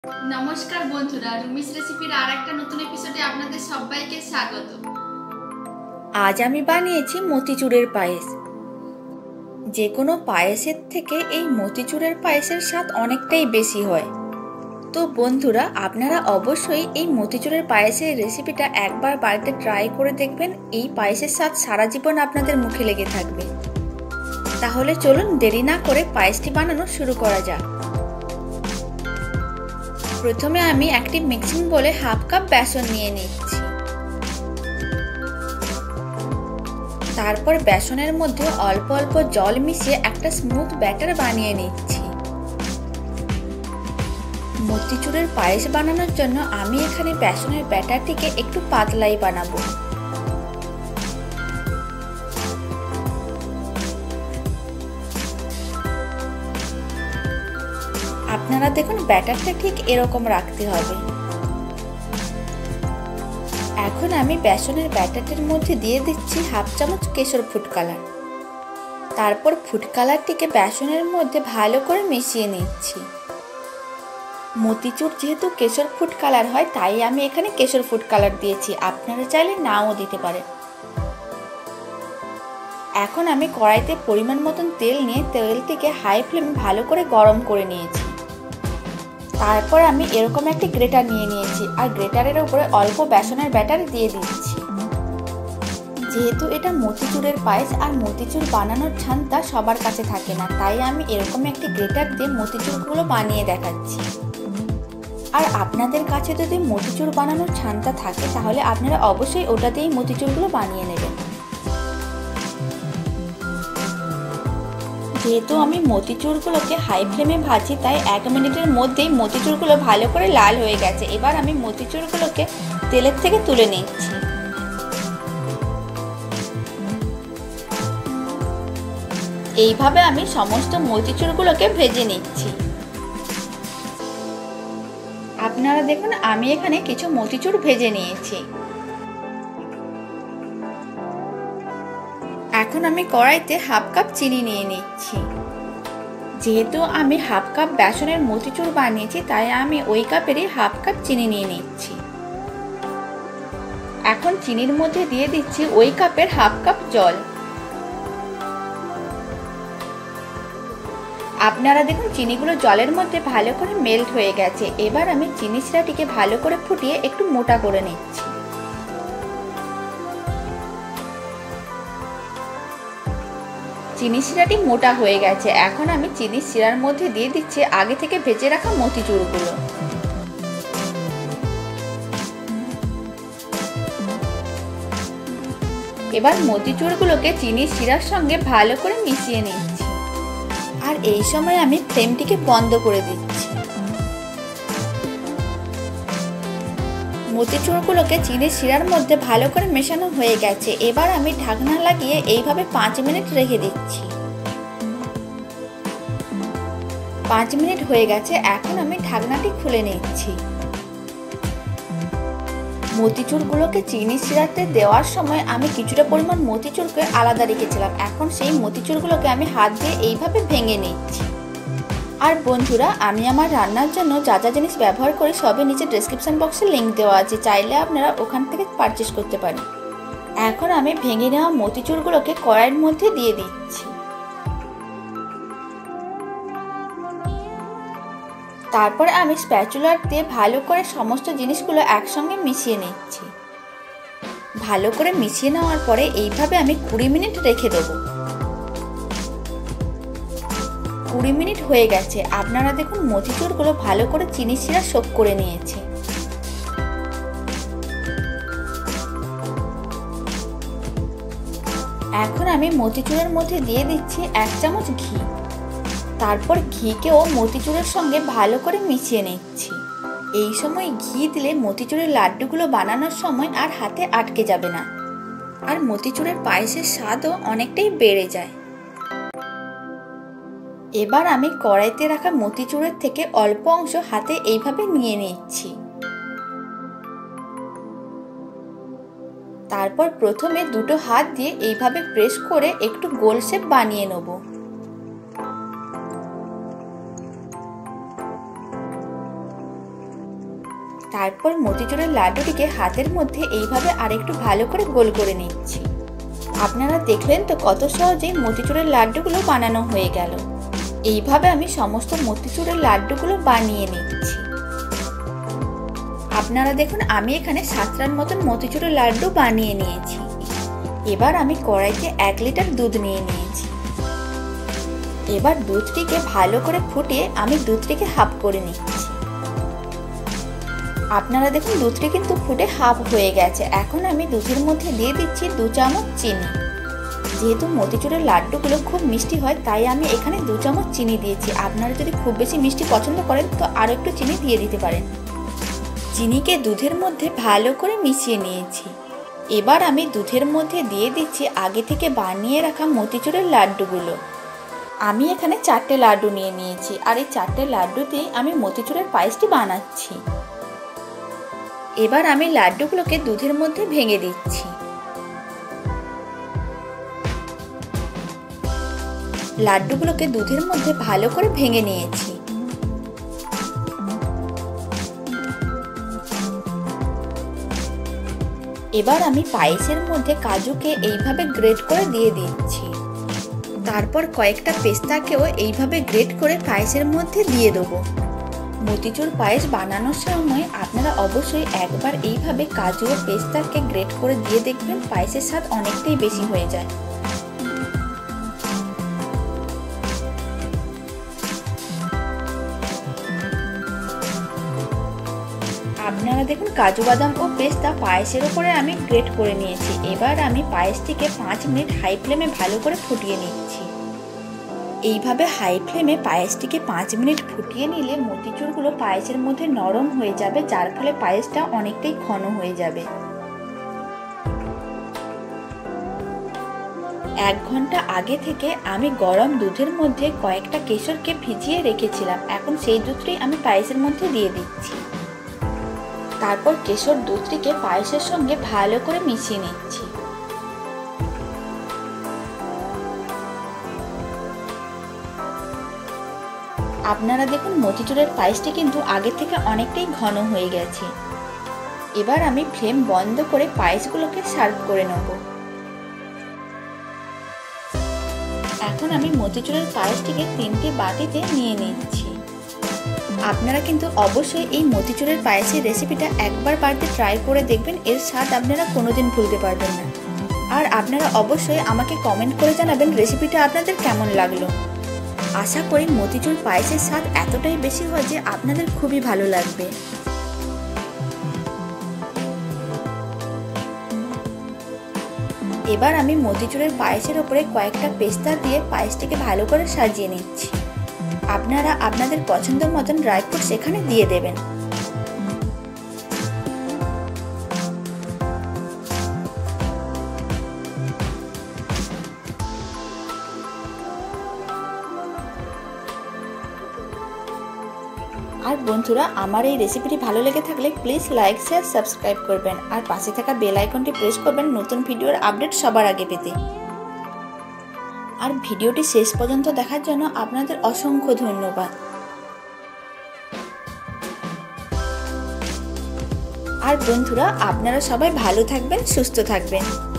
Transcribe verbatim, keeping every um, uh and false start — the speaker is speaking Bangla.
नमस्कार बंधुरा रुमिस रेसिपिर आरेकटा नतुन एपिसोडे आपनादेर सबाइके स्वागत। आज आमी बानिয়েছি মতিচুরের পায়েস। যে কোনো পায়েসের থেকে এই মতিচুরের পায়েসের স্বাদ অনেকটাই বেশি হয়। তো বন্ধুরা আপনারা অবশ্যই এই মতিচুরের পায়েসের রেসিপিটা একবার বাড়িতে ট্রাই করে দেখবেন। এই পায়েসের স্বাদ সারা জীবন আপনাদের মুখে লেগে থাকবে। তাহলে চলুন দেরি না করে পায়েসটি বানানো শুরু করা যাক। প্রথমে আমি একটি মিক্সিং বোলে হাফ কাপ বেসন নিয়ে নিচ্ছি। তারপর বেসনের মধ্যে অল্প অল্প জল মিশিয়ে একটা স্মুথ ব্যাটার বানিয়ে নিচ্ছি। মতিচুরের পায়েস বানানোর জন্য আমি এখানে বেসনের ব্যাটারটিকে একটু পাতলাই বানাবো। আপনারা দেখুন ব্যাটারটা ঠিক এরকম রাখতে হবে। এখন আমি বেসনের ব্যাটারটির মধ্যে দিয়ে দিচ্ছি হাফ চামচ কেশর ফুড কালার। তারপর ফুড কালারটিকে বেসনের মধ্যে ভালো করে মিশিয়ে নিচ্ছি। মতিচুর যেহেতু কেশর ফুড কালার হয় তাই আমি এখানে কেশর ফুড কালার দিয়েছি, আপনারা চাইলে নাও দিতে পারেন। এখন আমি কড়াইতে পরিমাণ মতন তেল নিয়ে তেলটিকে হাই ফ্লেমে ভালো করে গরম করে নিয়েছি। তারপর আমি এরকম একটি গ্রেটার নিয়ে নিয়েছি আর গ্রেটারের উপরে অল্প বেসনের ব্যাটার দিয়ে দিচ্ছি। যেহেতু এটা মতিচুরের পায়েস আর মতিচুর বানানোর ছান্তা সবার কাছে থাকে না, তাই আমি এরকম একটি গ্রেটার দিয়ে মতিচুরগুলো বানিয়ে দেখাচ্ছি। আর আপনাদের কাছে যদি মতিচুর বানানোর ছান্তা থাকে তাহলে আপনারা অবশ্যই ওটাতেই মতিচুরগুলো বানিয়ে নেবেন। যেহেতু আমি মতিচুরগুলোকে হাই ফ্লেমে ভাজি তাই এক মিনিটের মধ্যেই মতিচুরগুলো ভালো করে লাল হয়ে গেছে। এবার আমি মতিচুরগুলোকে তেলের থেকে তুলে নিচ্ছি। এইভাবে আমি সমস্ত মতিচুরগুলোকে ভেজে নিচ্ছি। আপনারা দেখুন আমি এখানে কিছু মতিচুর ভেজে নিয়েছি। এখন আমি কড়াইতে হাফ কাপ চিনি নিয়ে নিচ্ছি। যেহেতু আমি হাফ কাপ বেসনের মতিচুর বানিয়েছি তাই আমি ওই কাপেরই হাফ কাপ চিনি নিয়ে নিচ্ছি। এখন চিনির মধ্যে দিয়ে দিচ্ছি ওই কাপের হাফ কাপ জল। আপনারা দেখুন চিনিগুলো জলের মধ্যে ভালো করে মেল্ট হয়ে গেছে। এবার আমি চিনি শিরাটিকে ভালো করে ফুটিয়ে একটু মোটা করে নিচ্ছি। চিনি শিরাটি মোটা হয়ে গেছে। এখন আমি চিনি শিরার মধ্যে দিয়ে দিচ্ছি আগে থেকে ভেজে রাখা মতিচুরগুলো। এবার মতিচুরগুলোকে চিনি শিরার সঙ্গে ভালো করে মিশিয়ে নিচ্ছি। আর এই সময় আমি ফ্লেমটিকে বন্ধ করে দিচ্ছি। মতিচুরগুলোকে চিনি শিরার মধ্যে ভালো করে মেশানো হয়ে গেছে। এবার আমি ঢাকনা লাগিয়ে এইভাবে পাঁচ মিনিট রেখে দিচ্ছি। পাঁচ মিনিট হয়ে গেছে। এখন আমি ঢাকনাটি খুলে নিচ্ছি। মতিচুরগুলোকে চিনি শিরাতে দেওয়ার সময় আমি কিছুটা পরিমাণ মতিচুরকে আলাদা রেখেছিলাম। এখন সেই মতিচুরগুলোকে আমি হাত দিয়ে এইভাবে ভেঙে নিচ্ছি। আর বন্ধুরা আমি আমার রান্নার জন্য যা যা জিনিস ব্যবহার করি সবই নিচে ডেসক্রিপশন বক্সে লিংক দেওয়া আছে, চাইলে আপনারা ওখান থেকে পারচেস করতে পারেন। এখন আমি ভেঙে নেওয়া মতিচুরগুলোকে কড়াইয়ের মধ্যে দিয়ে দিচ্ছি। তারপর আমি স্প্যাচুলার দিয়ে ভালো করে সমস্ত জিনিসগুলো একসঙ্গে মিশিয়ে নিচ্ছি। ভালো করে মিশিয়ে নেওয়ার পরে এইভাবে আমি কুড়ি মিনিট রেখে দেবো। কুড়ি মিনিট হয়ে গেছে। আপনারা দেখুন মতিচুরগুলো ভালো করে চিনি শিরা সোক করে নিয়েছে। এখন আমি মতিচুরের মধ্যে দিয়ে দিচ্ছি এক চামচ ঘি। তারপর ঘিকেও মতিচুরের সঙ্গে ভালো করে মিশিয়ে নিচ্ছি। এই সময় ঘি দিলে মতিচুরের লাড্ডুগুলো বানানোর সময় আর হাতে আটকে যাবে না, আর মতিচুরের পায়েসের স্বাদও অনেকটাই বেড়ে যায়। এবার আমি কড়াইতে রাখা মতিচুরের থেকে অল্প অংশ হাতে এইভাবে নিয়ে নিচ্ছি। তারপর প্রথমে দুটো হাত দিয়ে এইভাবে প্রেস করে একটু গোল শেপ বানিয়ে নেব। তারপর মতিচুরের লাড্ডুটিকে হাতের মধ্যে এইভাবে আরেকটু ভালো করে গোল করে নিচ্ছি। আপনারা দেখলেন তো কত সহজেই মতিচুরের লাড্ডুগুলো বানানো হয়ে গেল। এইভাবে আমি সমস্ত মতিচুরের লাড্ডুগুলো বানিয়ে নিচ্ছি। আপনারা দেখুন আমি এখানে সাতটার মতন মতিচুরের লাড্ডু বানিয়ে নিয়েছি। এবার আমি কড়াইতে এক লিটার দুধ নিয়ে নিয়েছি। এবার দুধটিকে ভালো করে ফুটিয়ে আমি দুধটিকে হাফ করে নিচ্ছি। আপনারা দেখুন দুধটি কিন্তু ফুটে হাফ হয়ে গেছে। এখন আমি দুধের মধ্যে দিয়ে দিচ্ছি দু চামচ চিনি। যেহেতু মতিচুরের লাড্ডুগুলো খুব মিষ্টি হয় তাই আমি এখানে দু চামচ চিনি দিয়েছি। আপনারা যদি খুব বেশি মিষ্টি পছন্দ করেন তো আরও একটু চিনি দিয়ে দিতে পারেন। চিনিকে দুধের মধ্যে ভালো করে মিশিয়ে নিয়েছি। এবার আমি দুধের মধ্যে দিয়ে দিচ্ছি আগে থেকে বানিয়ে রাখা মতিচুরের লাড্ডুগুলো। আমি এখানে চারটে লাড্ডু নিয়ে নিয়েছি আর এই চারটে লাড্ডুতেই আমি মতিচুরের পায়েসটি বানাচ্ছি। এবার আমি লাড্ডুগুলোকে দুধের মধ্যে ভেঙে দিচ্ছি। লাড্ডুগুলোকে দুধের মধ্যে ভালো করে ভেঙে নিয়েছি। এবার আমি পায়েসের মধ্যে কাজুকে এইভাবে গ্রেট করে দিয়ে দিচ্ছি। তারপর কয়েকটা পেস্তাকেও এইভাবে গ্রেট করে পায়েসের মধ্যে দিয়ে দেবো। মতিচুর পায়েস বানানোর সময় আপনারা অবশ্যই একবার এইভাবে কাজু ও পেস্তাকে গ্রেট করে দিয়ে দেখবেন, পায়েসের স্বাদ অনেকটাই বেশি হয়ে যায়। আপনারা দেখুন কাজু বাদাম ও পেস্তা পায়েসের উপরে আমি গ্রেট করে নিয়েছি। এবার আমি পায়েসটিকে পাঁচ মিনিট হাই ফ্লেমে ভালো করে ফুটিয়ে নিচ্ছি। এইভাবে হাই ফ্লেমে পায়েসটিকে পাঁচ মিনিট ফুটিয়ে নিলে মতিচুরগুলো পায়েসের মধ্যে নরম হয়ে যাবে, যার ফলে পায়েসটা অনেকটাই ঘন হয়ে যাবে। এক ঘন্টা আগে থেকে আমি গরম দুধের মধ্যে কয়েকটা কেশরকে ভিজিয়ে রেখেছিলাম। এখন সেই দুধটি আমি পায়েসের মধ্যে দিয়ে দিচ্ছি। তারপর কেশর দুধটিকে পায়েসের সঙ্গে ভালো করে মিশিয়ে নিচ্ছি। আপনারা দেখুন মতিচুরের পায়েসটি কিন্তু আগে থেকে অনেকটাই ঘন হয়ে গেছে। এবার আমি ফ্লেম বন্ধ করে পায়েসগুলোকে সার্ভ করে নেব। এখন আমি মতিচুরের পায়েসটিকে তিনটে বাটিতে নিয়ে নিচ্ছি। আপনারা কিন্তু অবশ্যই এই মতিচুরের পায়েসের রেসিপিটা একবার বাড়িতে ট্রাই করে দেখবেন, এর স্বাদ আপনারা কোনোদিন ভুলতে পারবেন না। আর আপনারা অবশ্যই আমাকে কমেন্ট করে জানাবেন রেসিপিটা আপনাদের কেমন লাগলো। আশা করি মতিচুর পায়েসের স্বাদ এতটাই বেশি হয় যে আপনাদের খুবই ভালো লাগবে। এবার আমি মতিচুরের পায়েসের ওপরে কয়েকটা পেস্তা দিয়ে পায়েসটিকে ভালো করে সাজিয়ে নিচ্ছি। আপনারা আপনাদের পছন্দ মতন ড্রাই ফ্রুট সেখানে দিয়ে দেবেন। আর বন্ধুরা, আমার এই রেসিপিটি ভালো লেগে থাকলে প্লিজ লাইক শেয়ার সাবস্ক্রাইব করবেন আর পাশে থাকা বেল আইকনটি প্রেস করবেন নতুন ভিডিওর আপডেট সবার আগে পেতে। আর ভিডিওটি শেষ পর্যন্ত দেখার জন্য আপনাদের অসংখ্য ধন্যবাদ। আর বন্ধুরা, আপনারা সবাই ভালো থাকবেন, সুস্থ থাকবেন।